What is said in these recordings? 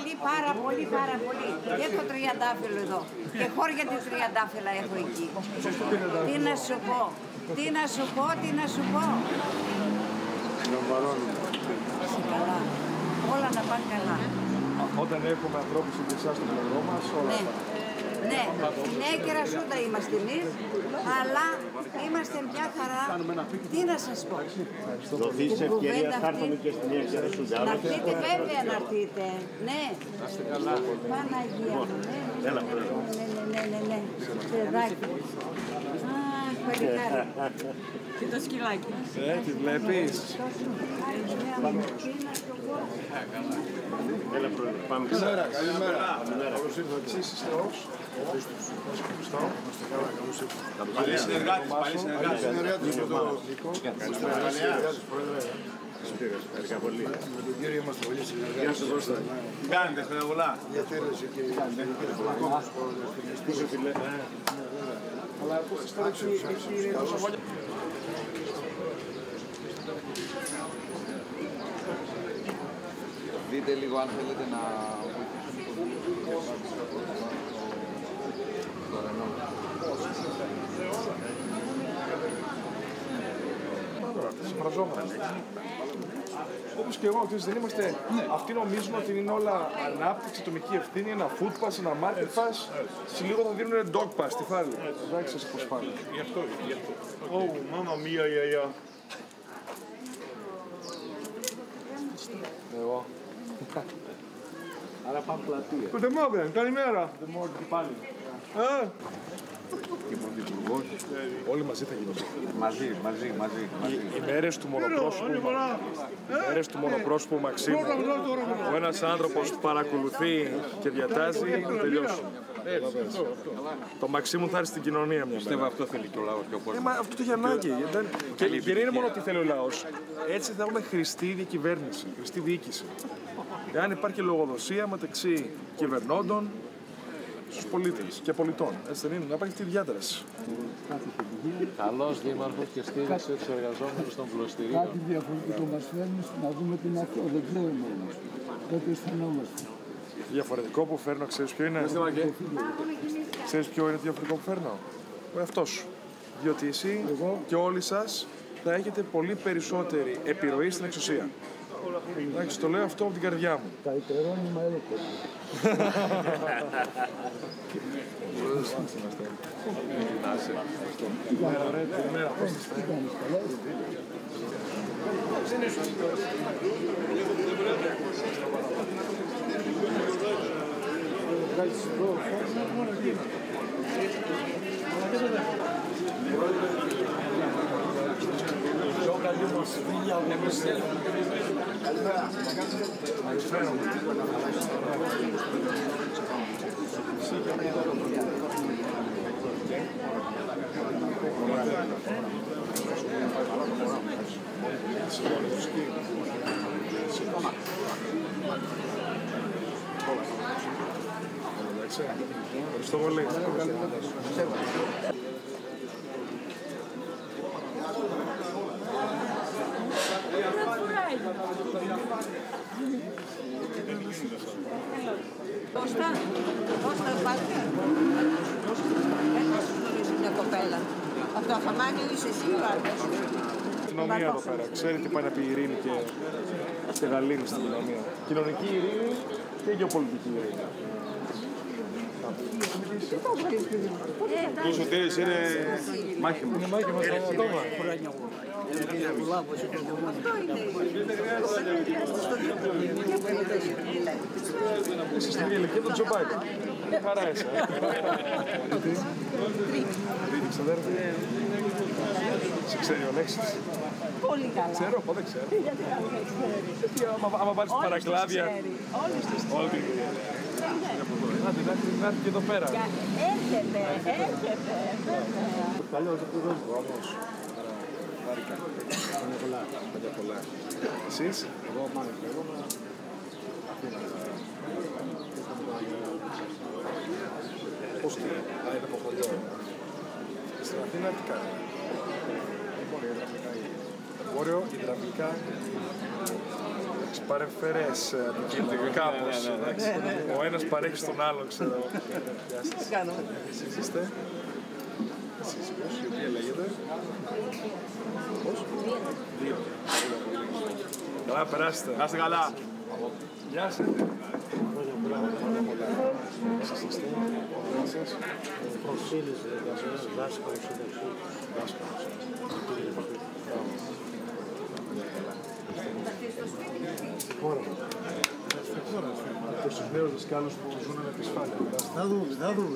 πολύ, πάρα πολύ. Και το τριαντάφυλλο εδώ. Και χώρια τη τριαντάφυλλα έχω εκεί. Τι να σου πω, τι να σου πω. Είσαι καλά. Όλα να πάνε καλά. Όταν έχουμε ανθρώπους σαν εσάς στο πλευρό μας, όλα θα Ναι, νέα κερασούτα είμαστε εμείς, αλλά είμαστε μια χαρά. Τι να σας πω. Δοθεί σε ευκαιρία θα έρθουμε και στη νέα κερασούτα. Να έρθετε βέβαια να έρθετε. Ναι. Παναγία μου. Ναι. Παιδάκι. Αχ, παλικάρι. Και το σκυλάκι. τη βλέπεις. Έλα πρόεδρε, πάμε. Καλημέρα. Καλώς ήρθατε. Εσείς είστε ως. Πάλι συνεργάτης. Ευχαριστώ πολύ. Με τον κύριο είμαστε πολύ συνεργάτες. Τι κάνετε, χρόνια πολλά. Διατέλεσε και πίσω φιλέ. Αλλά τώρα δείτε λίγο αν θέλετε να συμφραζόμαστε. Όπως και εγώ, δεν είμαστε. Αυτοί νομίζουν ότι είναι όλα ανάπτυξη, ατομική ευθύνη, ένα food pass, ένα market pass. Σε λίγο θα δίνουν dog pass στη φάλη. Εντάξει, σας πώς πάνε. Γι' αυτό. Ω, μάμα μία, γιαγιά. Εγώ. Άρα πάμε πλατεία. Good morning, καλημέρα. Good morning και πάλι. Όλοι μαζί θα γίνονται. μαζί. Οι μέρες του μονοπρόσωπου Μαξίμου, ο ένας άνθρωπος που παρακολουθεί και διατάζει, θα τελειώσουν. Το Μαξίμου θα έρθει στην κοινωνία μια μέρα. Πιστεύω αυτό θέλει και ο λαός και ο κόσμος. Αυτό το έχει ανάγκη. Και δεν είναι μόνο τι θέλει ο λαός. Έτσι θα έχουμε χρηστή διακυβέρνηση, χρηστή διοίκηση. Εάν υπάρχει λογοδοσία μεταξύ κυβερνώντων στους πολίτες και πολιτών. Έτσι δεν είναι, να υπάρχει αυτή η διάδραση. Καλός δήμαρχος και στήριξε τους εργαζόμενους των πλωστηρίων. Κάτι διαφορετικό μας φέρνει να δούμε τι είναι αυτό. Δεν ξέρουμε όμως. Τότε αισθανόμαστε. Διαφορετικό που φέρνω, ξέρεις ποιο είναι? Ξέρεις ποιο είναι το διαφορετικό που φέρνω? Ο εαυτός σου. Διότι εσύ και όλοι σας θα έχετε πολύ περισσότερη επιρροή στην εξουσία. Εντάξει, το λέω αυτό από την καρδιά μου. Τα υπερώνυμα έρωτα. Καλημέρα, πώς είστε? Ευχαριστώ πολύ. Κώστα, πάτε. Δεν σου γνωρίζει μια κοπέλα. Από το Αφαμάνιο είσαι εσύ ο άντρας. Κοινωνία εδώ πέρα. Ξέρει τι πάει να πει η ειρήνη και γαλήνη στην κοινωνία. Κοινωνική ειρήνη και γεωπολιτική ειρήνη. Ο Σωτήρης είναι μάχημος. Είναι μάχημος ακόμα. Είσαι στην ηλικία του Τζο Μπάιντεν. Χαρά είσαι. Τρίτη ξαδέρφη. Σε ξέρει ο Αλέξης? Πολύ καλά. Ξέρω, πότε ξέρω. Άμα βάλεις παρακλάδια. Όλη την ηλικία. Να έρθει και εδώ πέρα. Έρχεται. Καλώς, αυτό δεν είναι όμως. Χάρηκα. Χρόνια πολλά. Εσείς? Εγώ μάλλον και εγώ Αθήνα. Πώς τι? Είναι από χωριό. Στην Αθήνα τι κάνει? Μπορεί να μιλάει. Βόρειο, υδραυλικά. Παρεμφερές κάπως. Ο ένας παρέχει στον άλλον, ξέρω. Γεια σας. Εσείς είστε. Σύζυγος, η οποία λέγεται. Πώς? Δύο. Καλά, περάστε. Να είστε καλά. Γεια σας. Εσείς είστε. Γεια σας. Προφίλης, δάσκαλος, συνταξίου. Δάσκαλος. Χώρα. Στη χώρα. Και στους νέους δασκάλους που ζουν με επισφάλεια. Θα δούμε, θα δούμε.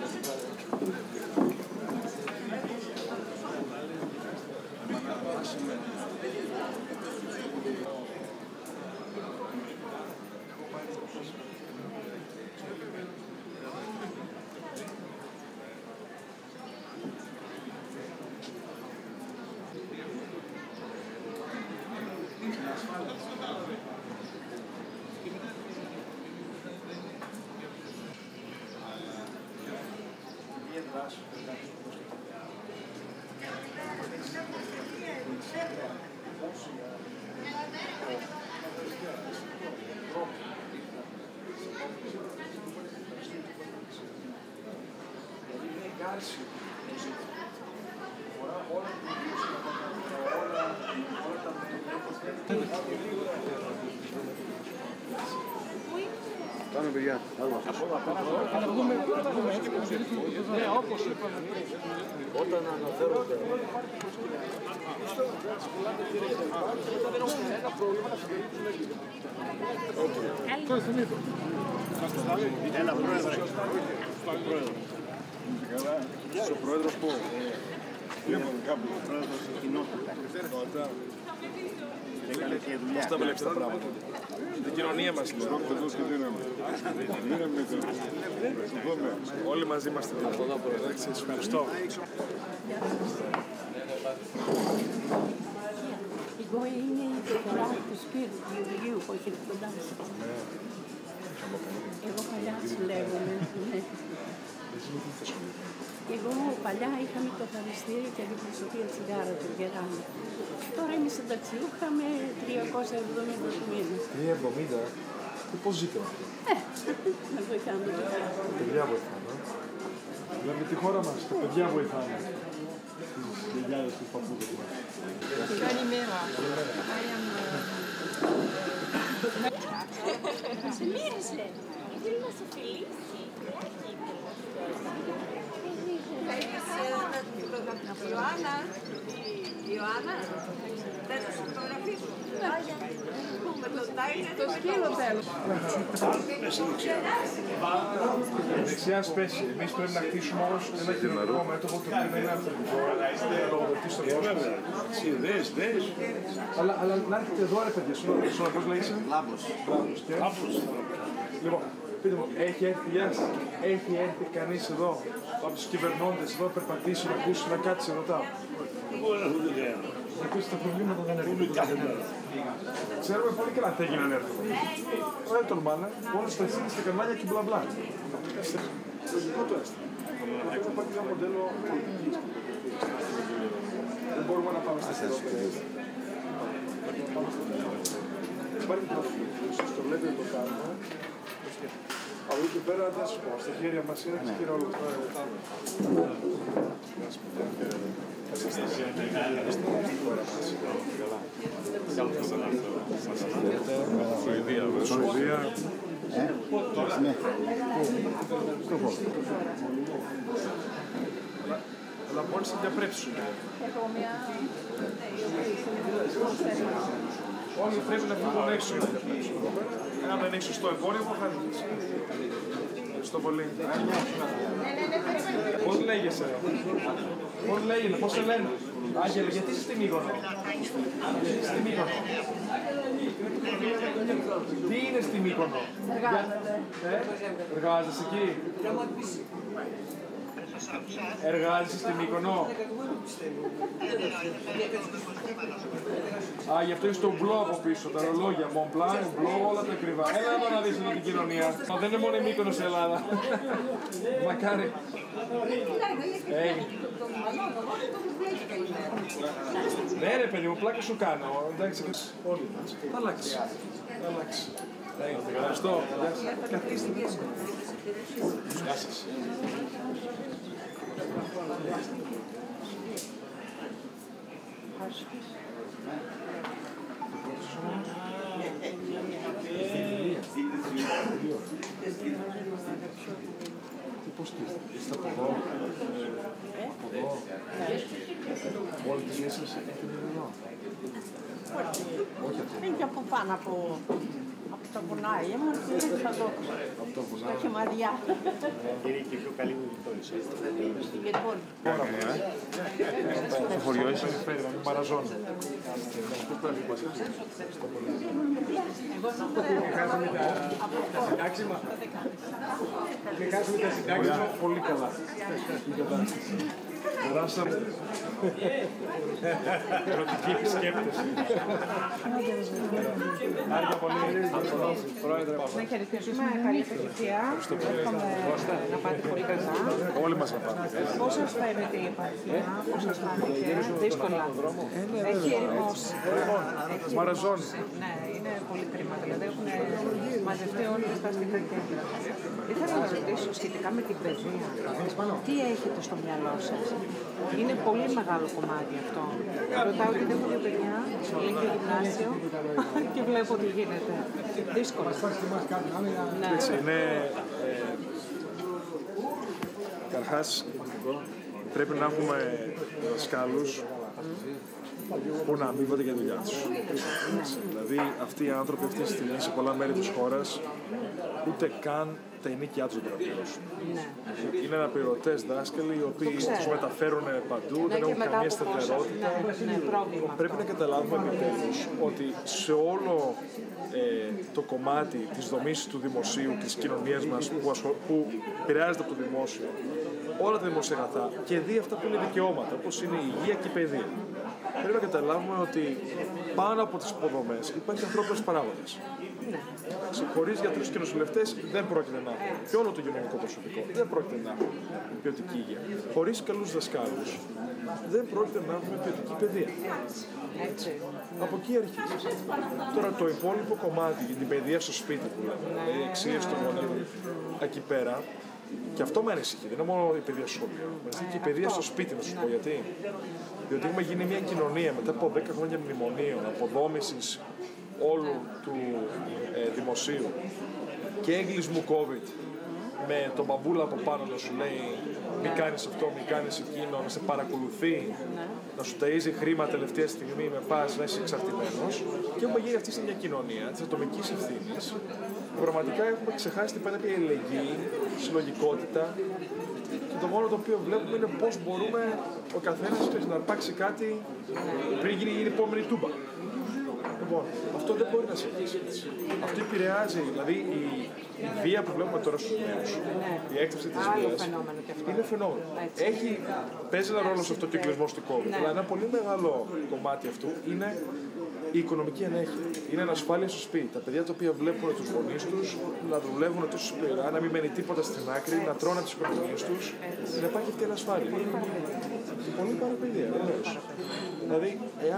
Πάμε, παιδιά. Όταν αναφέρονται ένα πρόεδρο. Ο πρόεδρος που. Ο πρόεδρος της κοινότητας. Έκανε και δουλειά. Πώς τα βλέπεις τα πράγματα. Την κοινωνία μας λοιπόν. Όλοι μαζί είμαστε. Εντάξει, σας ευχαριστώ. Εγώ είναι η κεφαλά του σπίτι του Ιουλίου που έχετε κοντά σας. Εγώ παλιά λέγομαι. Εγώ παλιά είχαμε το χαριστήριο και αντιπροσωπεία τσιγάρα του Γεράνου. Τώρα είμαι συνταξιούχα με 370 του μήνα. 370. Και πώς ζείτε αυτό? Να βοηθάμε το παιδιά. Τα παιδιά βοηθάνε. Δηλαδή τη χώρα μας, τα παιδιά βοηθάνε. Τις γιαγιάδες, τους παππούδες μας. Καλημέρα. Σε μύρισε. Ήθελε να σε φιλήσει. Ιωάννα, δεν θα σου φωτογραφίσω. Με το Τάινερ. Το σκύλο θέλω. Δεξιά σπέση. Εμείς πρέπει να χτίσουμε όμως ένα κοινωνικό μέτωπο το οποίο είναι αυθεντικό. Να λογοδοτήσει στον κόσμο. Δες. Αλλά να έρχεται εδώ ρε παιδιά. Σώνα πώς λέγεσαι? Λάμπος. Λάμπος. Λοιπόν, πείτε μου, έχει έρθει κανείς εδώ από τους κυβερνώντες εδώ να περπατήσει, να ακούσει, να κάτσει, ρωτάω. Να ακούσει τα προβλήματα δεν έρχονται. Ξέρουμε πολύ καλά τι έγινε να έρθουμε. Δεν τολμάνε, μόνο στα εσύνη, στα κανάλια και μπλα μπλα. Λογικό το έστω. Αυτό υπάρχει ένα μοντέλο πολιτικής. Δεν μπορούμε να πάμε στα χειρότερα. Υπάρχει προφίλ, το λέτε το κάνουμε. Από εκεί πέρα δεν σας πω, στα χέρια μας είναι και όλο αυτό. Σουηδία. Ναι. Αλλά μόλις θα διαπρέψουν. Όλοι πρέπει να φύγουν έξω για να διαπρέψουν. Αν δεν είναι σωστό εμπόρευμα, θα δεις. Ευχαριστώ πολύ. Πώς λέγεσαι? Πώς σε λένε? Άγγελε, γιατί είσαι στη Μύκονο? Στη Μύκονο. Τι είναι στη Μύκονο? Εργάζεσαι εκεί? Εργάζεσαι στη Μύκονο? Α, γι' αυτό είναι στο μπλό από πίσω, τα ρολόγια, Montblanc, μπλό, όλα τα ακριβά. Έλα εδώ να δεις εδώ την κοινωνία. Δεν είναι μόνο η Μύκονος η Ελλάδα. Μακάρι. Ναι, ρε παιδί μου, πλάκα σου κάνω. Εντάξει, όλοι μας. Θα αλλάξει. Θα αλλάξει. Ευχαριστώ. Καθίστε. Γεια σας. Πώς είστε από εδώ? Από εδώ? Όλη τη ζωή σας έχετε εδώ? Όχι αυτό. Είναι και από πάνω από τα βουνά. Ήμουν θα το Από τα βουνά. και μαδιά. Είναι και πιο καλή μου γειτόνισσα. Λοιπόν, Στο χωριό είσαι φέρει, να μην μαραζώνει. Πολύ καλά. Περάσαμε. Ερωτική επισκέπτεση. Άρια πολύ. Πρόεδρε. Να χαιρετήσουμε. Καλή επιτυχία. Εύχομαι να πάτε πολύ καλά. Όλοι μας να πάμε. Πώς σας φαίνεται η επαρχία, πώς σας φάνηκε? Δύσκολα. Έχει ερημώσει. Μαραζώνει. Ναι, είναι πολύ κρίμα. Δηλαδή έχουν μαζευτεί όλα τα αστικά κέντρα. Ήθελα να ρωτήσω σχετικά με την παιδεία. Τι έχετε στο μυαλό σας? Είναι πολύ μεγάλο κομμάτι αυτό. Ρωτάω γιατί έχω δύο παιδιά, Λύκειο Γυμνάσιο και βλέπω ότι γίνεται δύσκολο. Έτσι, είναι... Καρχάς, πρέπει να έχουμε δασκάλους που να αμείβονται για τη δουλειά τους. Δηλαδή, αυτοί οι άνθρωποι αυτή τη στιγμή σε πολλά μέρη της χώρας ούτε καν τα ενίκια τους δεν πρέπει να πληρώσουν. Είναι αναπληρωτές δάσκαλοι οι οποίοι τους μεταφέρουν παντού, δεν έχουν καμία σταθερότητα. Πρέπει να καταλάβουμε επιτέλους ότι σε όλο το κομμάτι της δομής του δημοσίου, της κοινωνίας μας που επηρεάζεται από το δημόσιο, όλα τα δημόσια αγαθά και δει αυτά που είναι δικαιώματα, όπως είναι η υγεία και η παιδεία. Πρέπει να καταλάβουμε ότι πάνω από τις υποδομές υπάρχει ανθρώπινος παράγοντας. Χωρίς γιατρούς και νοσηλευτές δεν πρόκειται να έχουμε. Και όλο το κοινωνικό προσωπικό δεν πρόκειται να έχουμε ποιοτική υγεία. Χωρίς καλούς δασκάλους δεν πρόκειται να έχουμε ποιοτική παιδεία. Από εκεί αρχίζει. Τώρα το υπόλοιπο κομμάτι για την παιδεία στο σπίτι που λέμε, δηλαδή η εξαίρεση των γονέων εκεί πέρα, και αυτό με ανησυχεί. Δεν είναι μόνο η παιδεία στο σχολείο. Και η παιδεία στο σπίτι, να σου πω γιατί. Διότι έχουμε γίνει μια κοινωνία μετά από 10 χρόνια μνημονίων, αποδόμησης όλου του δημοσίου και έγκλεισμου COVID με τον μπαμπούλα από πάνω να σου λέει μη κάνεις αυτό, μη κάνεις εκείνο, να σε παρακολουθεί, να σου ταΐζει χρήμα τελευταία στιγμή με πας να είσαι εξαρτημένος, και έχουμε γίνει αυτή μια κοινωνία της ατομικής ευθύνης που πραγματικά έχουμε ξεχάσει την πέντε αλληλεγγύη, συλλογικότητα, και το μόνο το οποίο βλέπουμε είναι πώς μπορούμε ο καθένας να αρπάξει κάτι πριν γίνει η επόμενη τούμπα. Λοιπόν, αυτό δεν μπορεί να συνεχίσει έτσι. Αυτό επηρεάζει, δηλαδή η βία που βλέπουμε τώρα στους νέους, η έκταση της βίας, είναι φαινόμενο. Παίζει ένα ρόλο σε αυτό το κυκλισμό του COVID, αλλά ένα πολύ μεγάλο κομμάτι αυτού είναι η οικονομική ανέχεια. Είναι ανασφάλεια στο σπίτι. Τα παιδιά τα οποία βλέπουν τους γονείς τους να δουλεύουν τόσο σκληρά, να μην μένει τίποτα στην άκρη, να τρώνε τις οικονομίες τους, να υπάρχει αυτή η ανασφάλεια. Και πολύ παραπαιδεία, βεβαίως. Δηλαδή,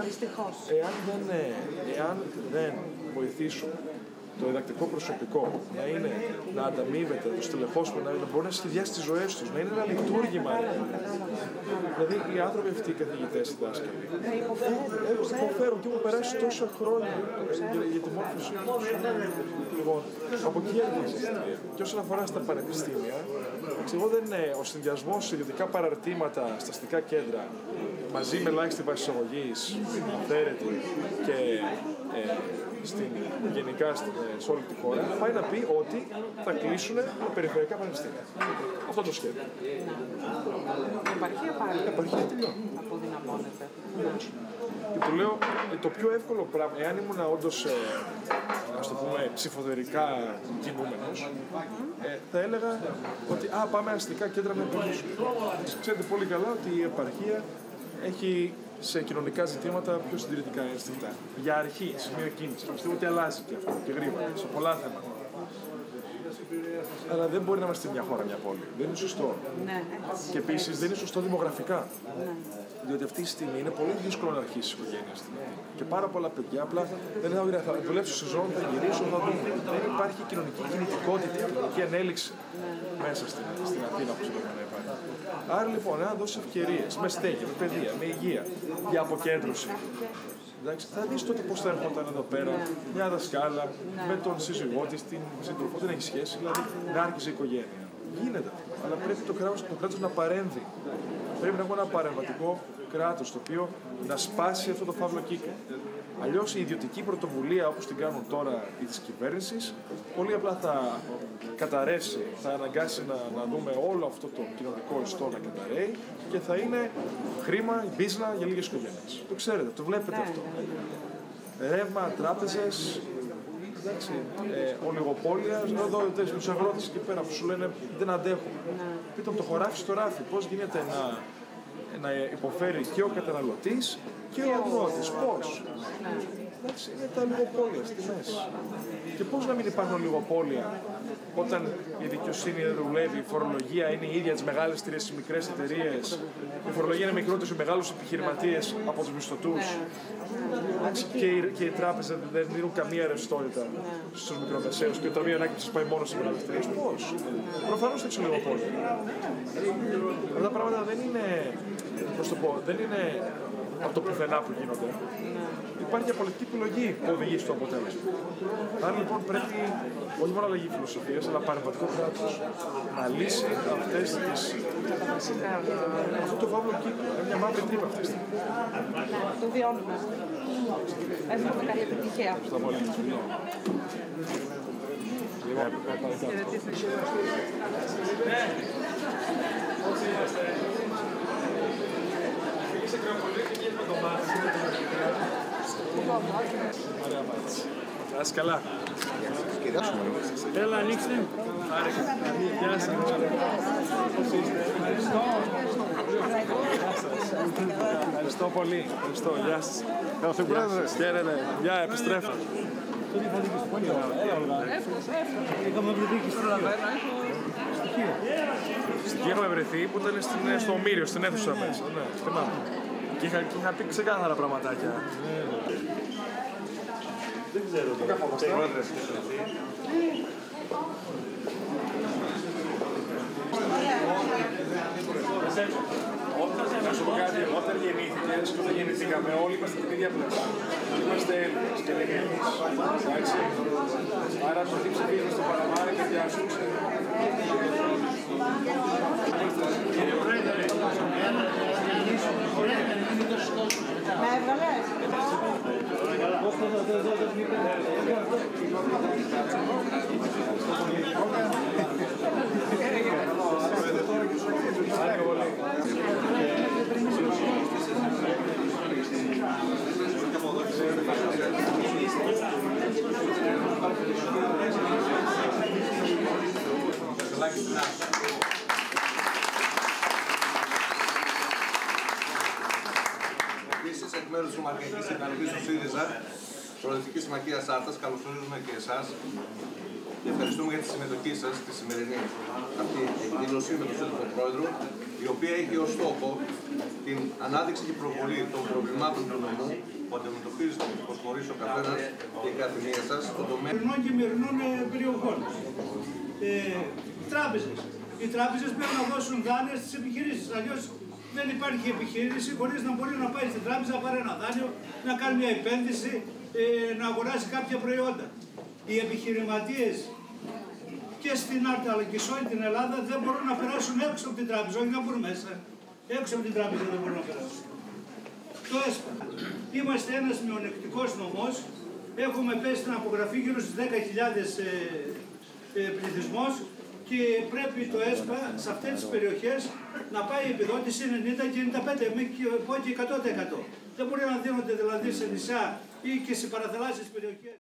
εάν δεν βοηθήσουμε το διδακτικό προσωπικό να ανταμείβεται, το στελεχώσουμε, να μπορεί να σχεδιάσει τις ζωές τους, να είναι ένα λειτουργήμα. Δηλαδή, οι άνθρωποι αυτοί, οι καθηγητές, οι δάσκαλοι, υποφέρουν και έχουν περάσει τόσα χρόνια για τη μόρφωσή τους. Λοιπόν, από εκεί αρχίζει. Και όσον αφορά στα πανεπιστήμια, εγώ δεν είναι ο συνδυασμός σε ιδιωτικά παραρτήματα στα αστικά κέντρα μαζί με ελάχιστη βάση εισαγωγής, αυθαίρετη και γενικά σε όλη τη χώρα, πάει να πει ότι θα κλείσουν τα περιφερειακά πανεπιστήμια. Αυτό το σχέδιο. Η επαρχία πάλι. Η επαρχία τελειώνει. Αποδυναμώνεται. Και του λέω, το πιο εύκολο πράγμα, εάν ήμουν όντως, ας το πούμε, ψηφοδερικά κινούμενος, θα έλεγα ότι πάμε αστικά κέντρα με πολλούς. Ξέρετε πολύ καλά ότι η επαρχία έχει σε κοινωνικά ζητήματα πιο συντηρητικά αισθητά. Για αρχή, σημείο κίνησης. Πιστεύω ότι αλλάζει και αυτό και γρήγορα σε πολλά θέματα. Αλλά δεν μπορεί να είμαστε μια χώρα, μια πόλη. Δεν είναι σωστό. Ναι. Και επίσης δεν είναι σωστό δημογραφικά. Ναι. Διότι αυτή τη στιγμή είναι πολύ δύσκολο να αρχίσει η οικογένεια στην Ελλάδα. Και πάρα πολλά παιδιά απλά δεν θα δουλέψω σεζόν, θα γυρίσω, θα δούμε. Δεν υπάρχει κοινωνική κινητικότητα, κοινωνική ανέλυξη μέσα στην Αθήνα όπως πρέπει να υπάρχει. Άρα λοιπόν, αν δώσει ευκαιρίες με στέγη, με παιδεία, με υγεία, για αποκέντρωση. Εντάξει, θα δεις τότε πώς θα έρχονταν εδώ πέρα μια δασκάλα με τον σύζυγό της, την σύντροφο, δεν έχει σχέση, δηλαδή να άρχισε η οικογένεια. Γίνεται, αλλά πρέπει το κράτος να παρέμβει. Πρέπει να έχουμε ένα παρεμβατικό κράτος το οποίο να σπάσει αυτό το φαύλο κύκλο. Αλλιώς η ιδιωτική πρωτοβουλία όπως την κάνουν τώρα οι της κυβέρνησης πολύ απλά θα καταρρεύσει, θα αναγκάσει να δούμε όλο αυτό το κοινωνικό ιστό να καταρρέει και θα είναι χρήμα, μπίζνα για λίγες οικογένειες. Το ξέρετε, το βλέπετε αυτό. Ρεύμα, τράπεζες, ολιγοπόλια, εδώ τους αγρότες εκεί πέρα που σου λένε δεν αντέχουν. Πείτε μου το χωράφι στο ράφι, πώς γίνεται να υποφέρει και ο καταναλωτής και ο αγρότης, πώς. Είναι τα λιγοπόλια στη μέση. Και πώς να μην υπάρχουν λιγοπόλια όταν η δικαιοσύνη δεν δουλεύει, η φορολογία είναι η ίδια τις μεγάλες εταιρείες, τις μικρές εταιρείες, η φορολογία είναι μικρότερη στους μεγάλους επιχειρηματίες από τους μισθωτούς και οι τράπεζες δεν δίνουν καμία ρευστότητα στους μικρομεσαίους και το Ταμείο Ανάκαμψης πάει μόνο στις μεγάλες εταιρείες. Πώς. Προφανώς θα έχεις λιγοπόλια. Αυτά τα πράγματα δεν είναι, πώς το πω, δεν είναι από το πουθενά που γίνονται. Υπάρχει μια πολιτική επιλογή που οδηγεί στο αποτέλεσμα. Άρα λοιπόν πρέπει όχι μόνο αλλαγή φιλοσοφίας, αλλά παρεμβατικό κράτος να λύσει αυτές τις. Αυτό το φαύλο κύκλο. Είναι μια μαύρη τρύπα αυτή τη στιγμή. Το βιώνουμε. Εύχομαι καλή επιτυχία. Ευχαριστώ πολύ. Ωραία μάτια. Να είσαι καλά. Έλα, ανοίξτε. Γεια σας. Ευχαριστώ πολύ. Ευχαριστώ. Γεια σας. Καλώς ήρθατε. Χαίρετε. Γεια, επιστρέφω. Είχαμε βρεθεί και Εκεί είχαμε βρεθεί που ήταν στο Ομήριο, στην αίθουσα μέσα. Ναι, θυμάμαι. Και είχα πει ξεκάθαρα πραγματάκια. Δεν ξέρω τι καθόμαστε. Να σου πω κάτι, όταν γεννήθηκες και όταν γεννηθήκαμε όλοι είμαστε στην ίδια πλευρά. Είμαστε Έλληνες και δεν είναι εμείς. Άρα το τι ψηφίζουμε στο Παραμάρι, παιδιά σου, Με έβγαλες. Επίσης, εκ μέρους της Ομαρχιακής Επιτροπής του ΣΥΡΙΖΑ, Προοδευτικής Συμμαχίας Άρτας, καλωσορίζουμε και εσάς και ευχαριστούμε για τη συμμετοχή σας στη σημερινή αυτή εκδήλωση με τον σύντροφο Πρόεδρο, η οποία έχει ως στόχο την ανάδειξη και προβολή των προβλημάτων του νομού που αντιμετωπίζει το προσφορήσει ο καθένας και η κάθε μία σας στον τομέα και μερινών περιοχών. Τράπεζες. Οι τράπεζες πρέπει να δώσουν δάνεια στις επιχειρήσεις. Αλλιώς δεν υπάρχει επιχείρηση χωρίς να μπορεί να πάει στην τράπεζα, να πάρει ένα δάνειο, να κάνει μια επένδυση, να αγοράσει κάποια προϊόντα. Οι επιχειρηματίες και στην Άρτα αλλά και σε όλη την Ελλάδα δεν μπορούν να περάσουν έξω από την τράπεζα, όχι να μπουν μέσα. Έξω από την τράπεζα δεν μπορούν να περάσουν. Το ΕΣΠΑ. Είμαστε ένας μειονεκτικός νομός. Έχουμε πέσει στην απογραφή γύρω στις 10.000 πληθυσμός και πρέπει το ΕΣΠΑ σε αυτές τις περιοχές να πάει η επιδότηση 90 και 95 και 100%. Δεν μπορεί να δίνονται δηλαδή σε νησιά ή και σε παραθαλάσσιες περιοχές.